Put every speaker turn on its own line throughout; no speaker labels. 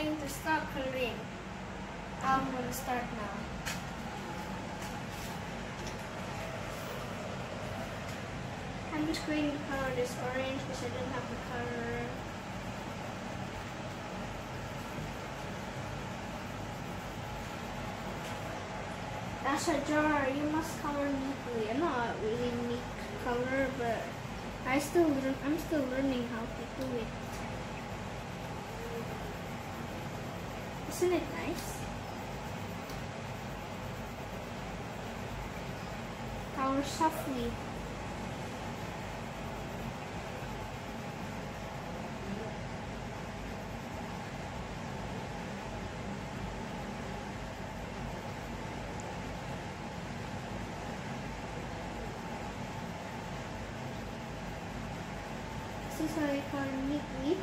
going to stop coloring. I'm going to start now. I'm just going to color this orange because I don't have the color. As a jar, you must color neatly. I'm not really neat color, but I'm still learning how to do it. Isn't it nice? Color softly. This is how I color neatly.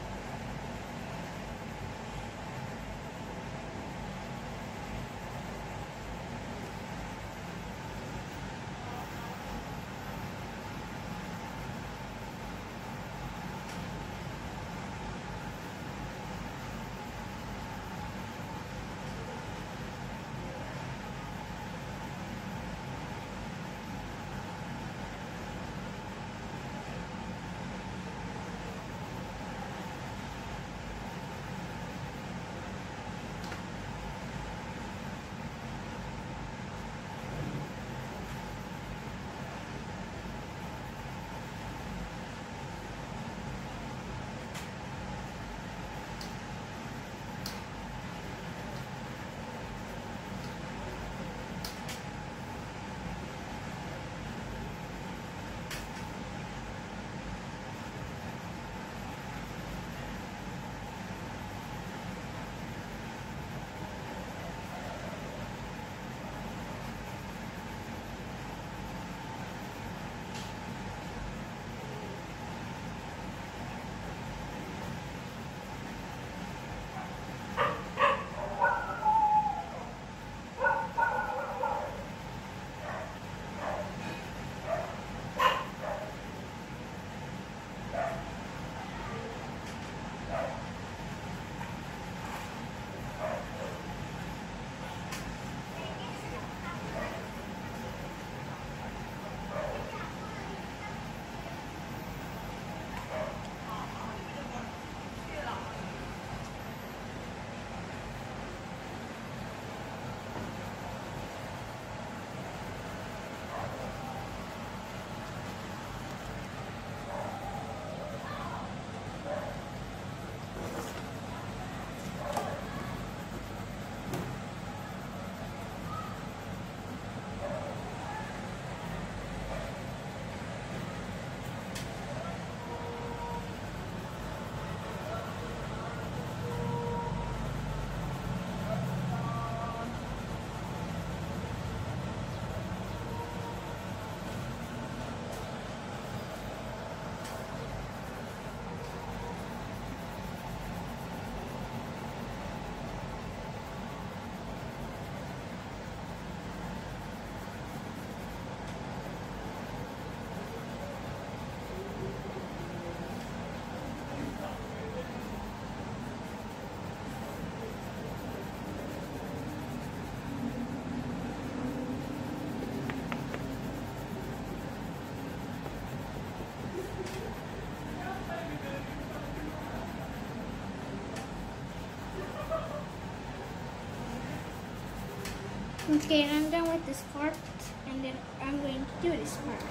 Okay, and I'm done with this part, and then I'm going to do this part.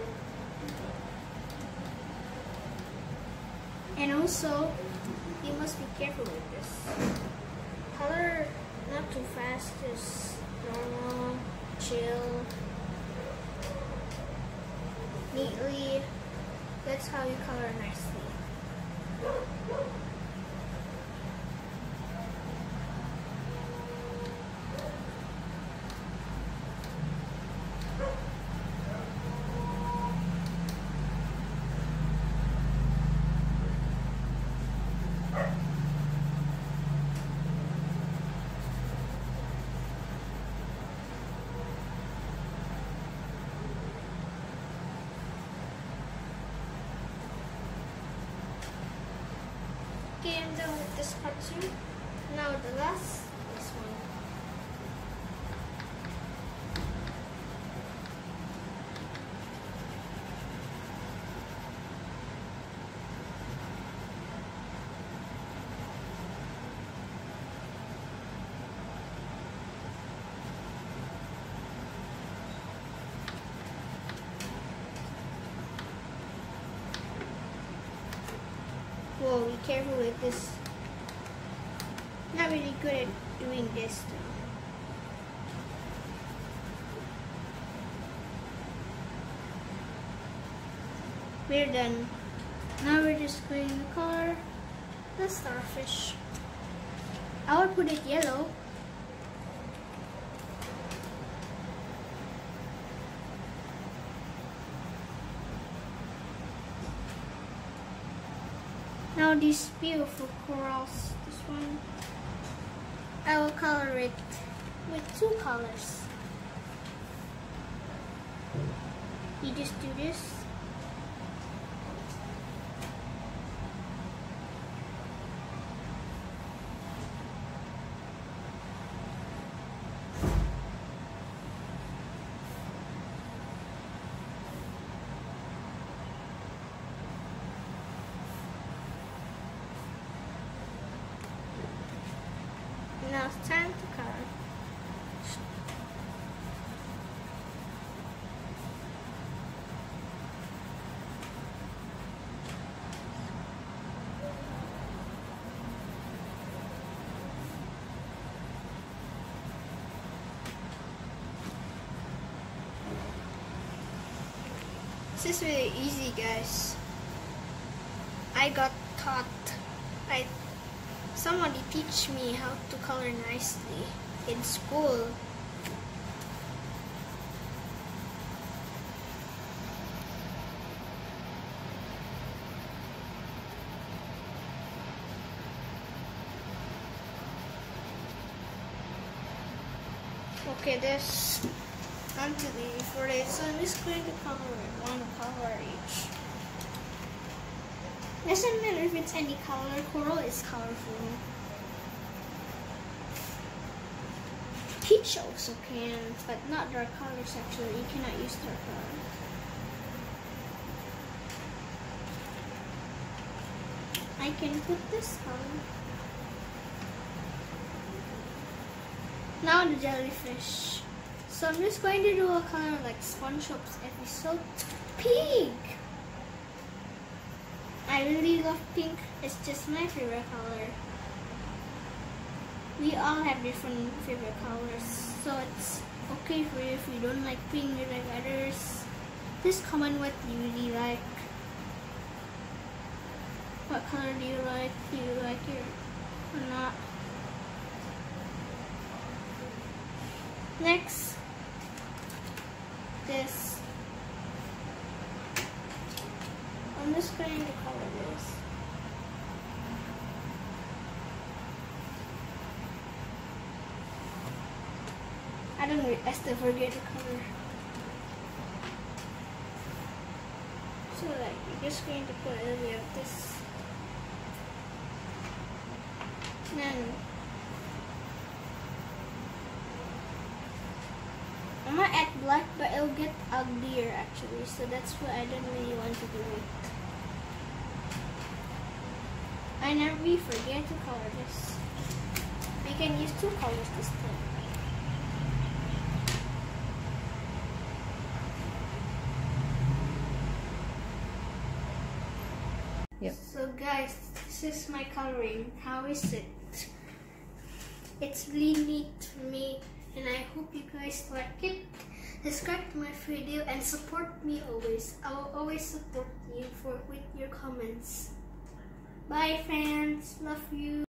And also, you must be careful with this. Color not too fast, just normal, chill, neatly. That's how you color nicely. Okay, I'm done with this part too. Now Whoa, be careful with this. Not really good at doing this though. We're done. Now we're just going to color the starfish. I would put it yellow. Now these beautiful corals, this one, I will color it with 2 colors. You just do this. Now it's time to color. This is really easy, guys. I got taught. Somebody teach me how to color nicely in school. Okay, this onto the for it. So I'm just going to color it, 1 color each. Doesn't matter if it's any color. Coral is colorful. Peach also can, but not dark colors actually. You cannot use dark color. I can put this color. Now the jellyfish. So I'm just going to do a color like SpongeBob's episode. Pink! I really love pink. It's just my favorite color. We all have different favorite colors, so it's okay for you if you don't like pink or like others. Just comment what you really like. What color do you like? Do you like it or not? Next, this. I'm just going to color this. I still forget to color. So like, you're just going to put a little bit of this. Then, I might add black, but it'll get uglier actually. So that's what I don't really want to do it. I never forget to color this. We can use 2 colors this time.
Yep.
So guys, this is my coloring. How is it? It's really neat for me, and I hope you guys like it. Subscribe to my video and support me always. I will always support you with your comments. Bye friends, love you.